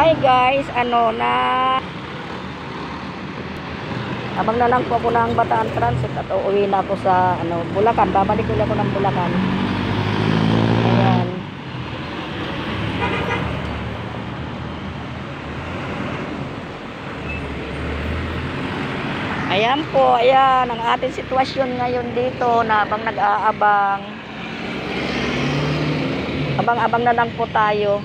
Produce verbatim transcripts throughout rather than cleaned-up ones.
Hi guys, ano na abang na lang po ako ng Bataan Transit at uuwi na ako sa ano, Bulacan. Babalik ulit ako ng Bulacan. Ayan. Ayan po, ayan ang ating sitwasyon ngayon dito na abang nag-aabang. Abang-abang na lang po tayo.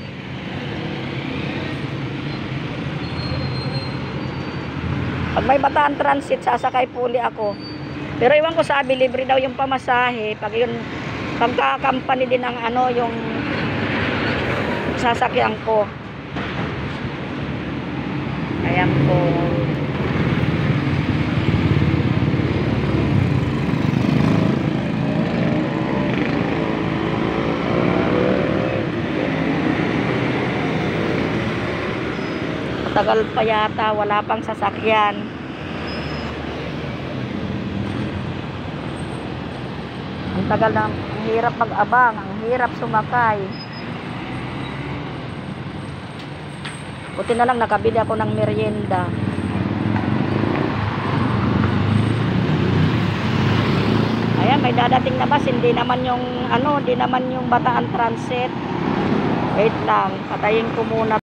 Pag may Bataan Transit, sasakay po uli ako. Pero iwan ko sabi, libre daw yung pamasahe. Pag yun, pagka-company din ang ano, yung sasakyan ko. Ayan po. Tagal pa yata, wala pang sasakyan. Ang tagal na, ang hirap mag-abang, ang hirap sumakay. Buti na lang nakabili ako ng merienda. Ayan, may dadating na bus, hindi naman yung ano, hindi naman yung Bataan Transit. Wait lang, patayin ko muna.